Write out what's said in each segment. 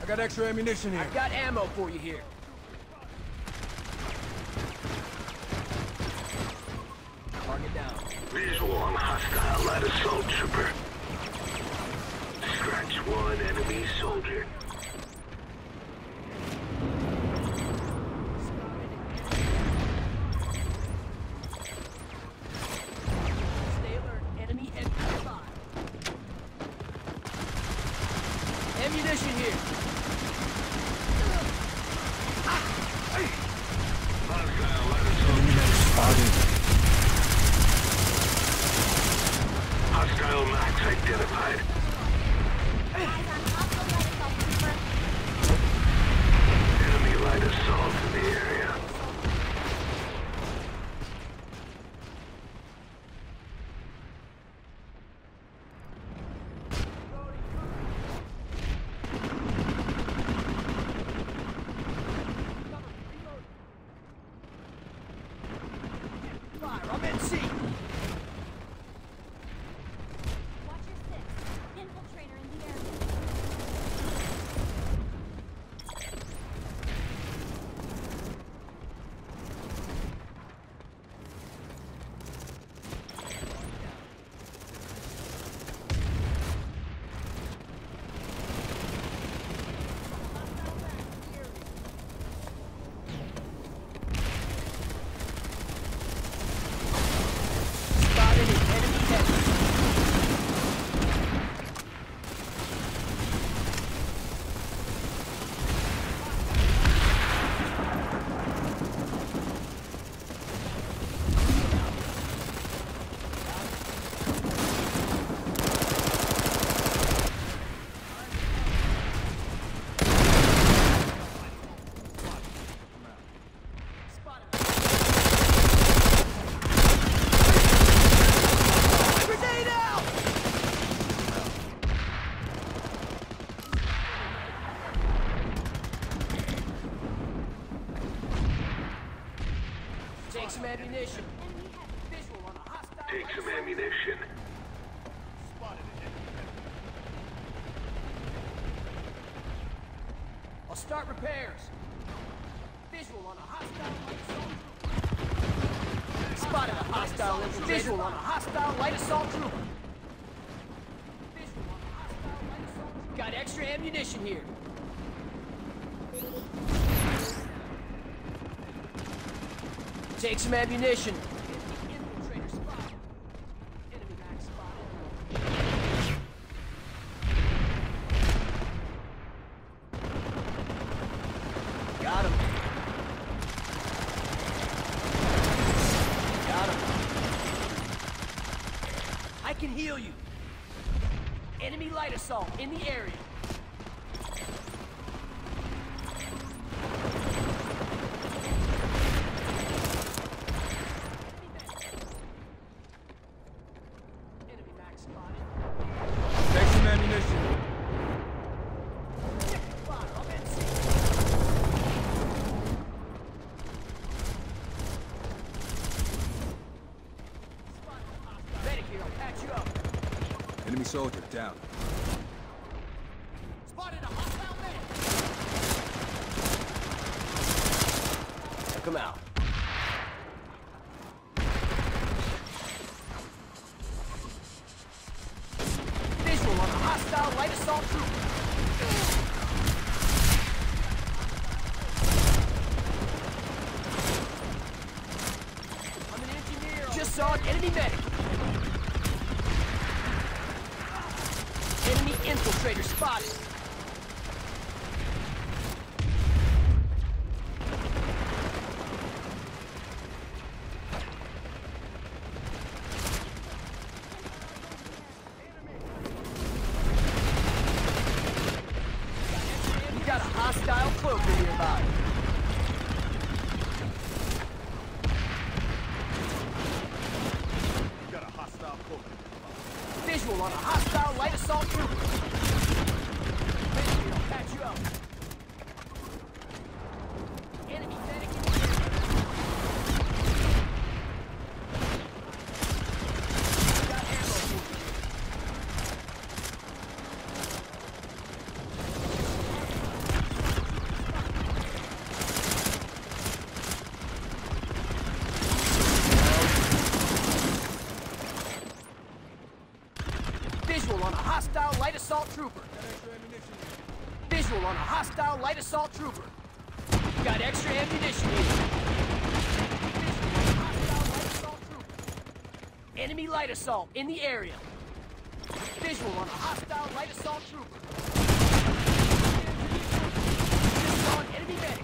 got extra ammunition here. I've got ammo for you here. Target down. Visual on hostile light assault trooper. Scratch one enemy soldier. Stay alert. Enemy MP5. Ammunition here. Hostile light assault. Spotted. Hostile max identified. Enemy light assault in the area. Fire. I'm in C. Watch your six. Infiltrator in the area. Spotted an enemy heavy. Grenade out! Take some ammunition. Visual on a hostile. Take some ammunition. I'll start repairs. Visual on a hostile light assault trooper. Spotted a hostile infiltrator. Visual on a hostile light assault trooper. Visual on a hostile light assault trooper. Got extra ammunition here. Take some ammunition. Infiltrator spotted. Enemy max spotted. Got him. Got him. I can heal you. Enemy light assault in the area. Enemy max spotted. Take some ammunition. Fire, I'm in C. Medic here, I'll patch you up. Enemy soldier down. Spotted a hostile medic. Took him out. Visual on a hostile light assault trooper. I'm an engineer. Just saw an enemy medic. Enemy infiltrator spotted. We got a hostile cloaker nearby. Got a hostile cloaker. Visual on a hostile light assault trooper. Visual, I'll patch you up. Enemy medic in the area. Got ammo for you. hostile light assault trooper. Got extra ammunition here. Visual on a hostile light assault trooper. Got extra ammunition here. Visual on a hostile light assault trooper. Enemy light assault in the area. Visual on a hostile light assault trooper. This is on enemy medic.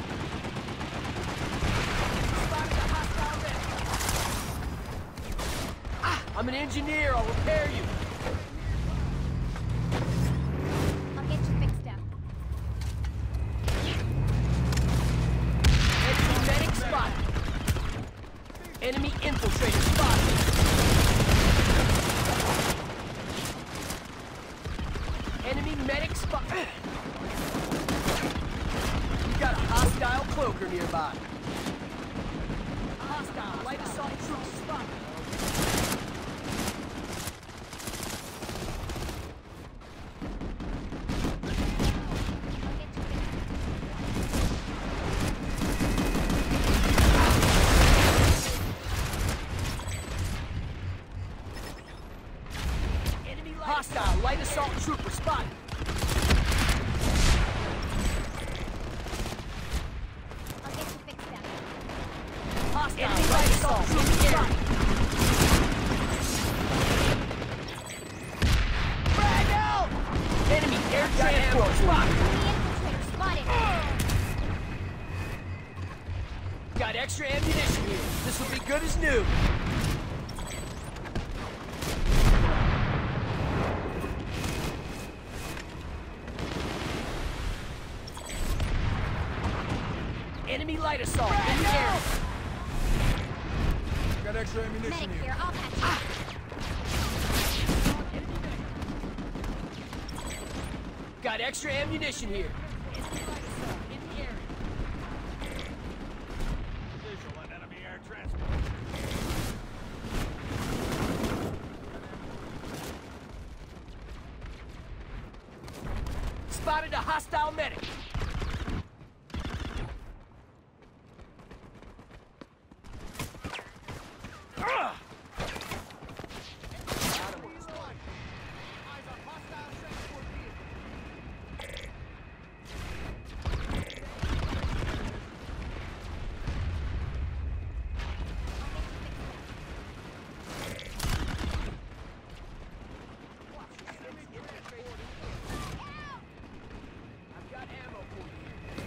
Spotted a hostile medic. I'm an engineer. I'll repair you. I'll get you fixed up. Enemy medic spotted. Enemy infiltrator spotted. Enemy medic spotted. You got a hostile cloaker nearby. A hostile light assault troop spotted. I'll get you fixed Enemy hostile light assault trooper spotted. I'll get you fixed up. Hostile enemy light assault trooper spotted. Frag out! Enemy air transport spotted. Enemy infiltrator spotted. Got extra ammunition here. This will be good as new. Enemy light assault in the air. Got extra ammunition Medic here. here, I'll patch Got extra ammunition here. Enemy light assault in the area. Visual on enemy air transport. Spotted a hostile medic. I've got ammo for you.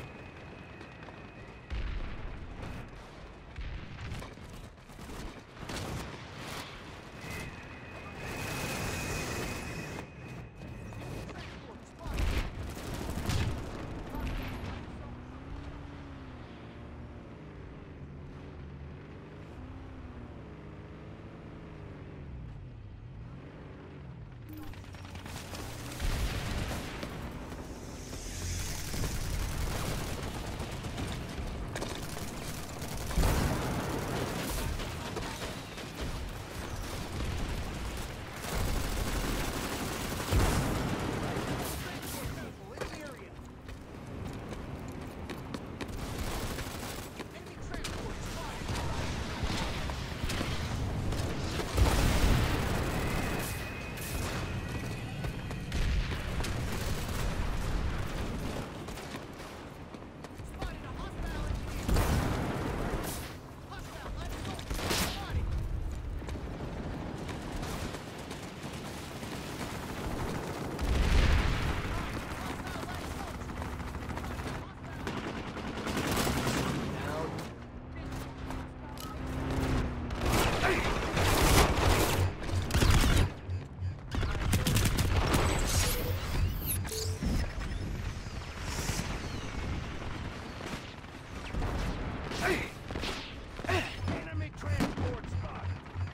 Enemy transport spotted.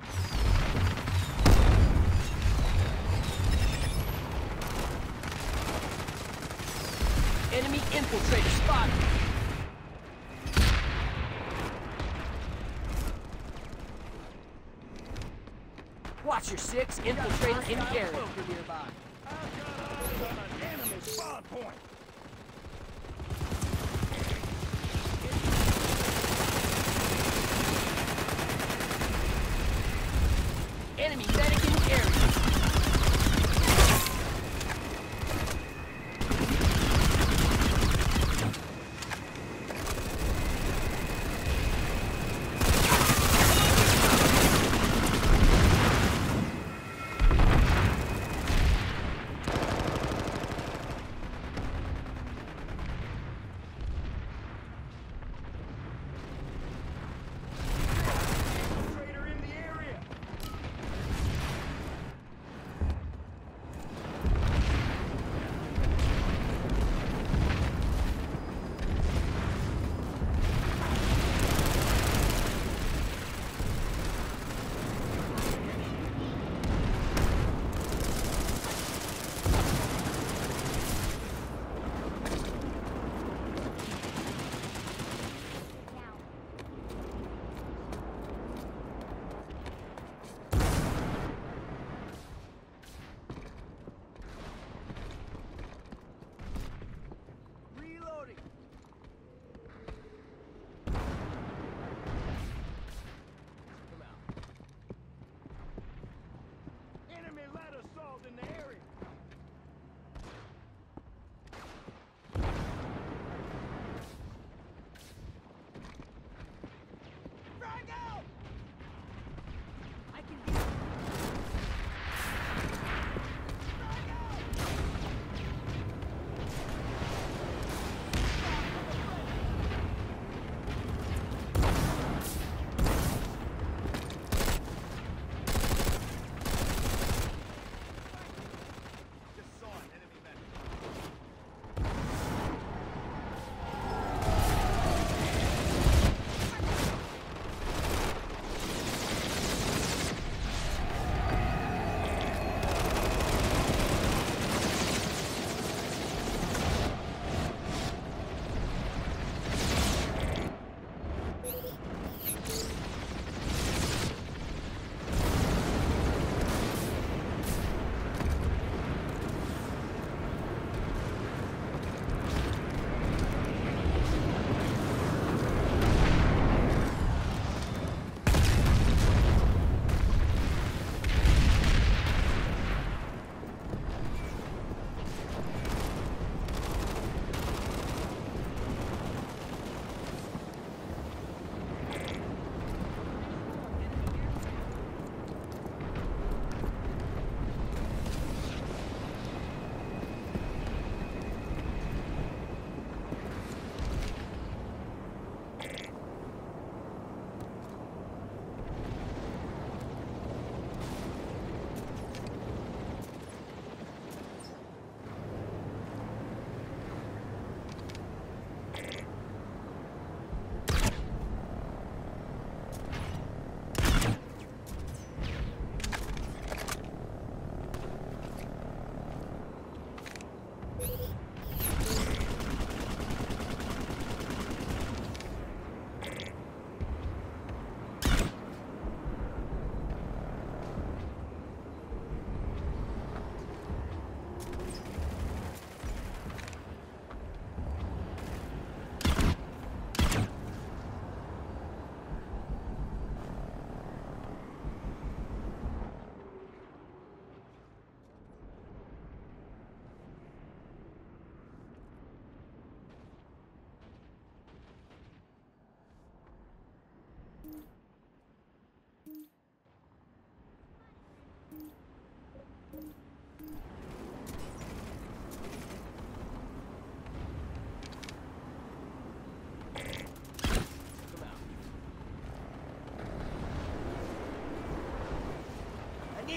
Enemy infiltrator spotted. Watch your six. Infiltrator in the area. Nearby. I've got eyes on an enemy spawn point. Enemy medic in the area.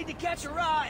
need to catch a ride.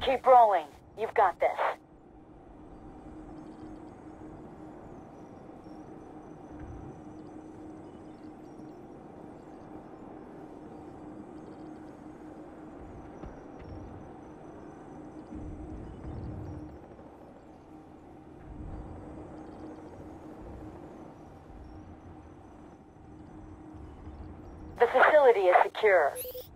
Keep rolling. You've got this. The facility is secure.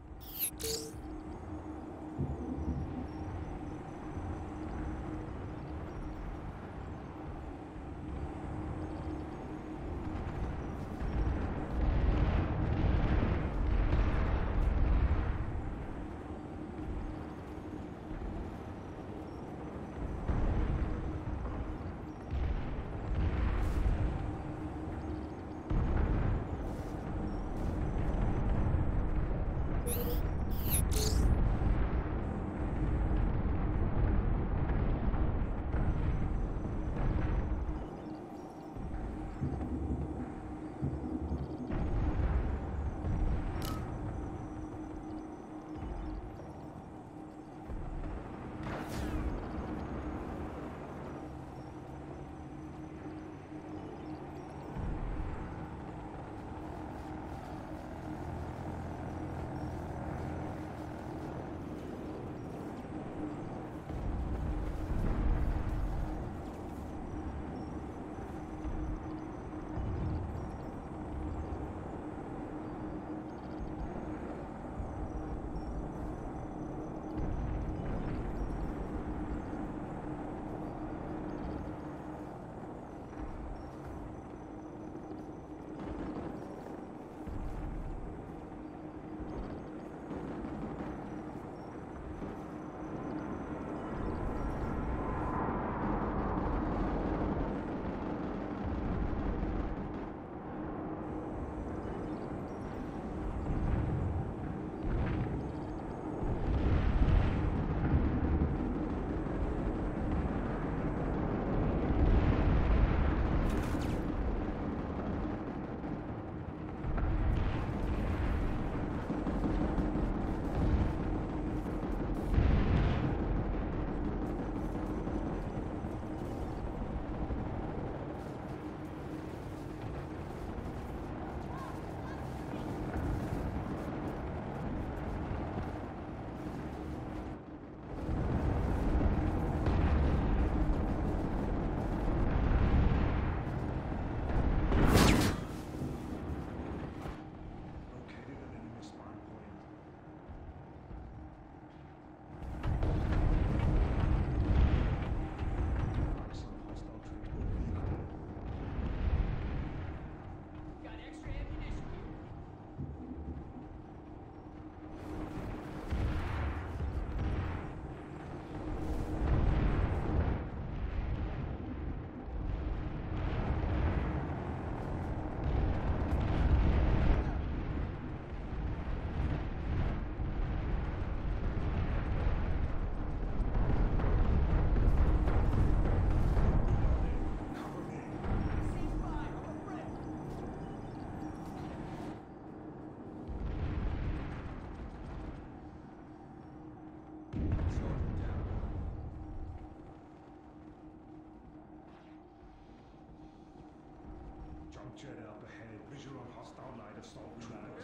Jet up ahead. Visual on hostile light assault troopers.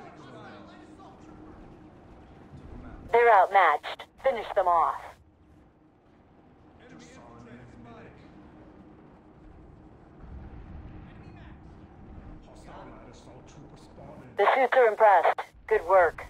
They're outmatched. Finish them off. Just saw an enemy medic. Hostile light assault trooper spotted. The suits are impressed. Good work.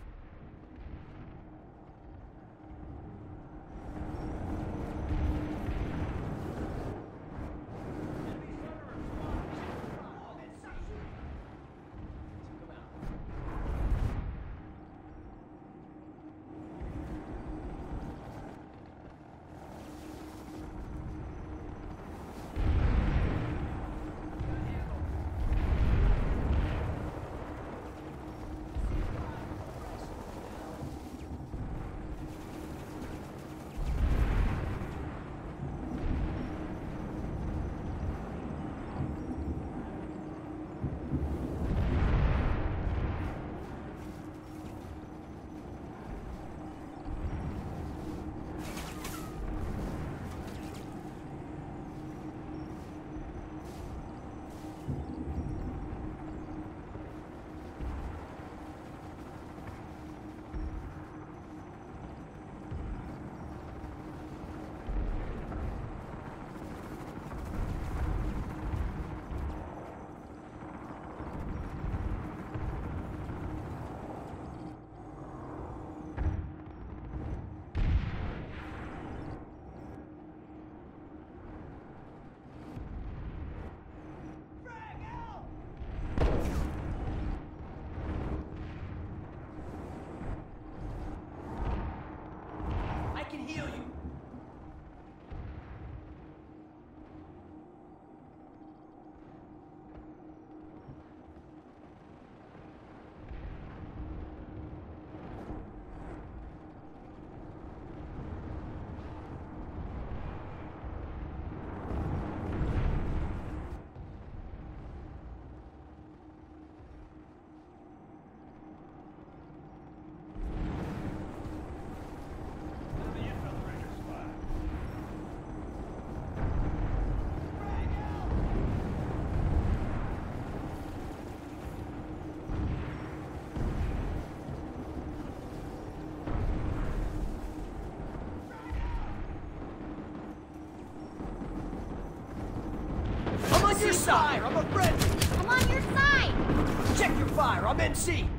fire! I'm a friend! I'm on your side! Check your fire! I'm NC!